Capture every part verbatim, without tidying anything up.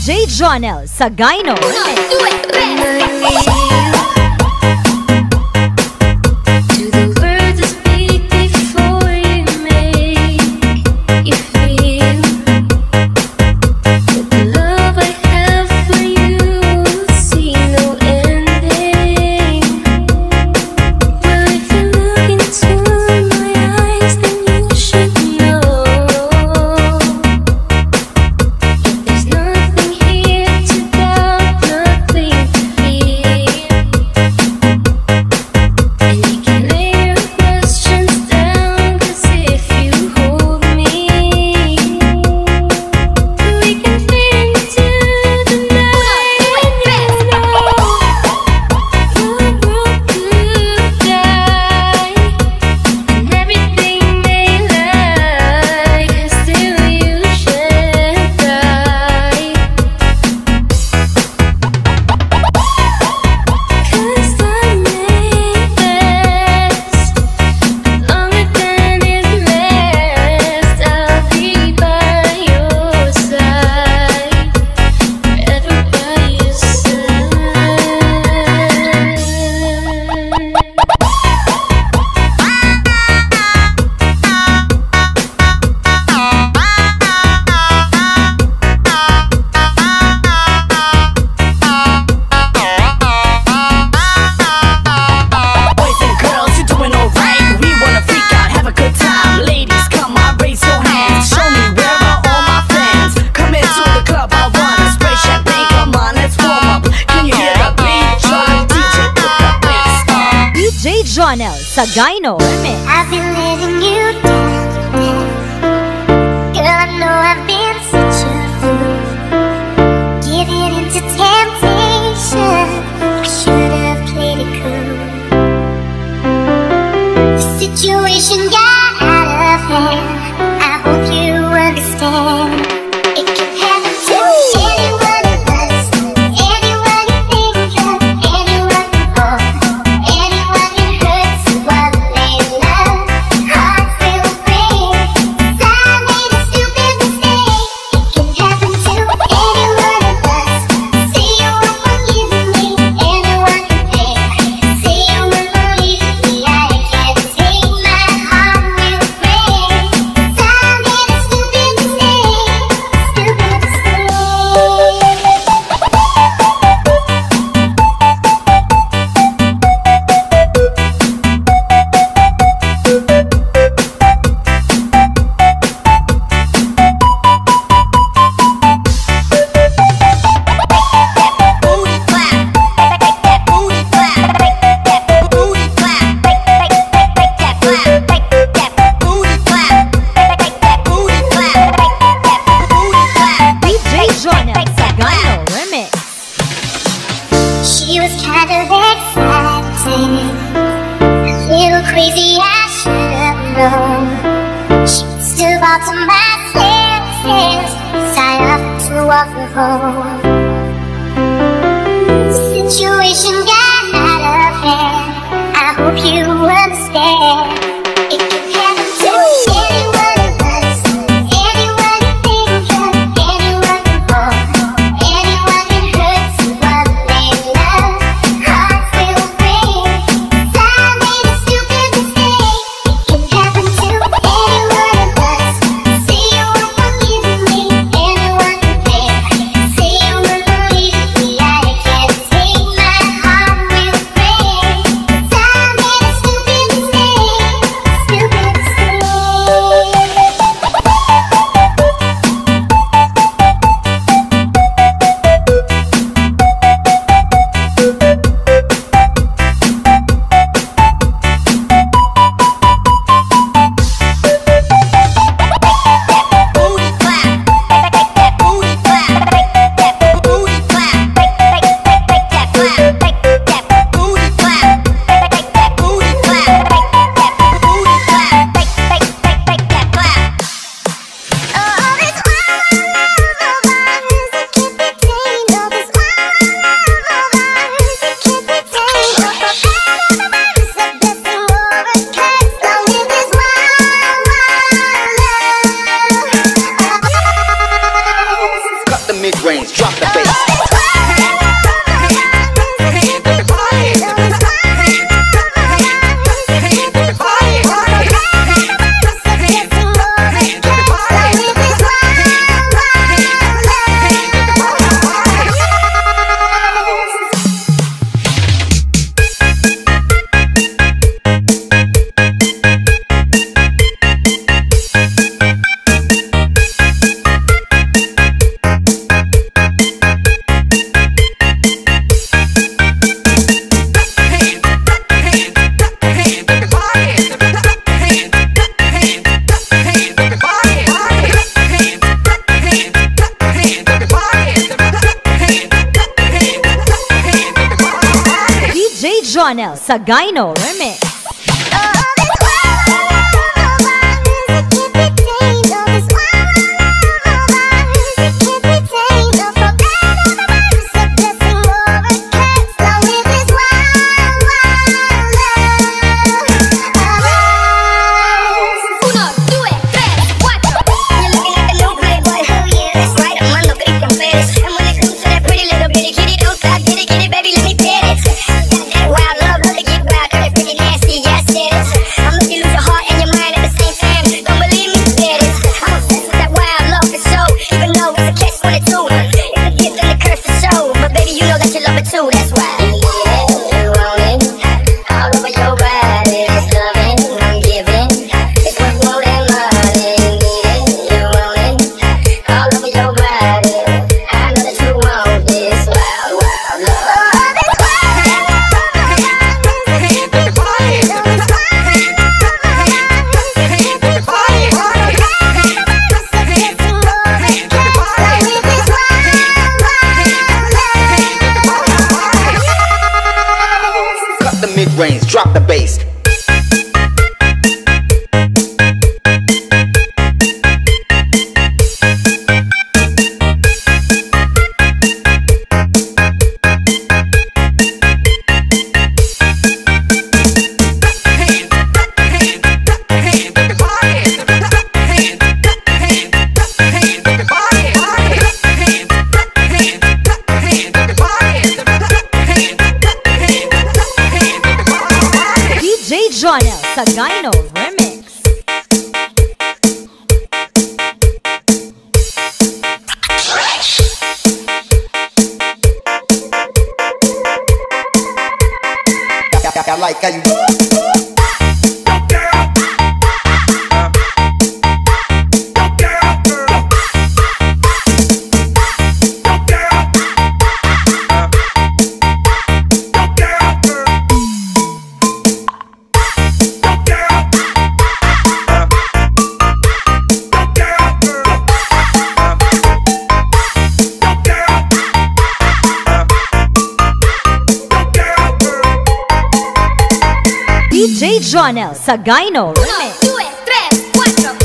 J Jonel Sagayno. Uno, due, tre. Jonel Sagayno. I've been letting you down, girl. I know I've been such a fool, giving into temptation. I should have played it cool. The situation got out of hand. I hope you understand. It can happen to anyone of us, anyone you think of, anyone you hold. She was kind of exciting, a little crazy, I should have known. She still bought to my senses, so I offered to walk her home. The situation got out of hand. I hope you understand. It can happen to anyone of us, anyone you think of, anyone you hold, anyone you hurt, someone they love. Hearts will break. I made a stupid mistake. It can happen to anyone of us. Say you won't forgive me, anyone you think. Say you will mid-range, drop the bass. Jonel sa Gyno Remix. Mid-range, drop the bass. Jonel sa Gyno Remix. I like how you D J Jonel sa Gyno Remix. Due, tre, quattro.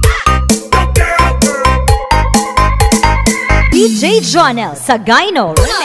D J Jonel sa Gyno Remix.